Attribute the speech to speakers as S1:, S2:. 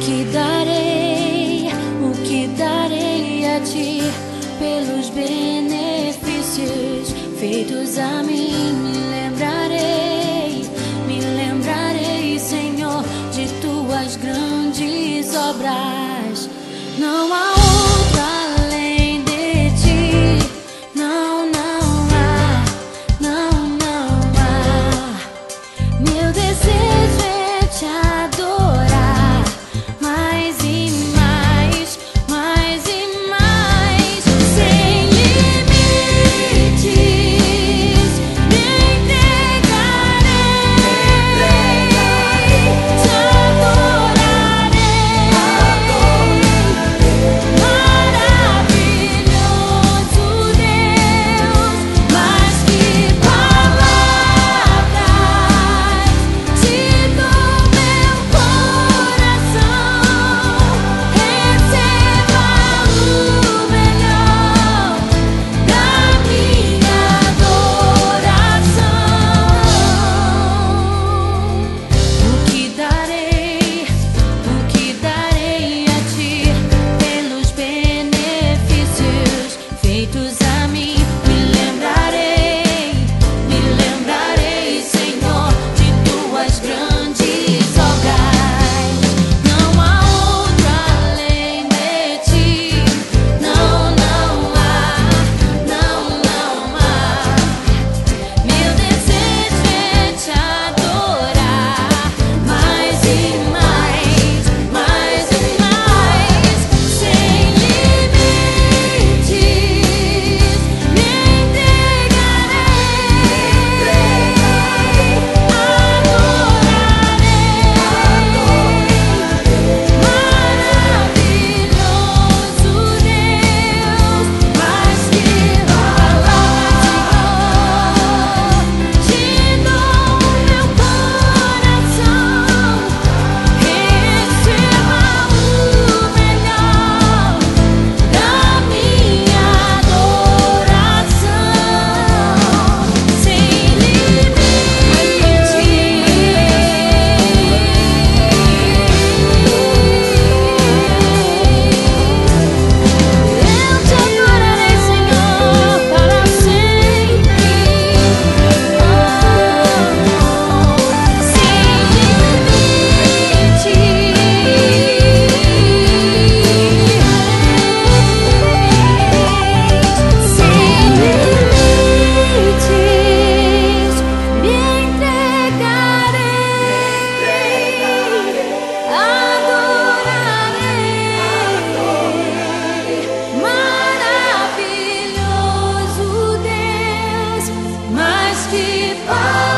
S1: O que darei a ti pelos benefícios feitos a mim? Me lembrarei, Senhor, de tuas grandes obras. Não há outro além de ti. Não, não há, não há. Meu desejo é te adorar mais e mais, mais e mais, sem limites. Me entregarei, te adorarei. Maravilhoso Deus, mais que palavras te dou meu coração. Receba o melhor da minha adoração. O que darei a ti pelos benefícios feitos a mim? Me lembrarei, Senhor, de tuas grandes obras. Não há outro além de ti. Não, não há, não há. Meu desejo é te adorar mais e mais, mais e mais, sem limites. Me Maravilhoso Deus, mais que